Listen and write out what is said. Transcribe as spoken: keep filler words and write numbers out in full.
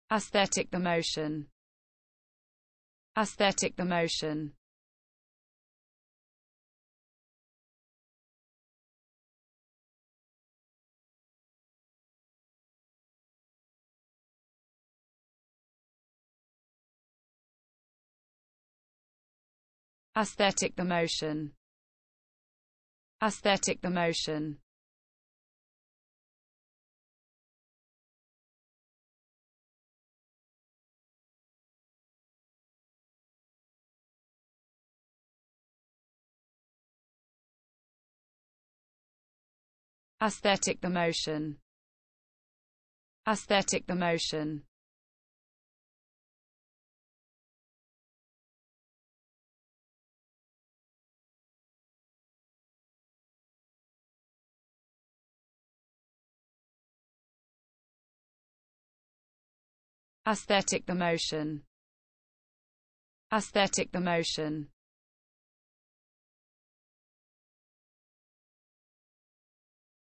Aesthetic the motion. Aesthetic the motion. Aesthetic the motion. Aesthetic the motion. Aesthetic the motion. Aesthetic the motion. Aesthetic the motion. Aesthetic the motion.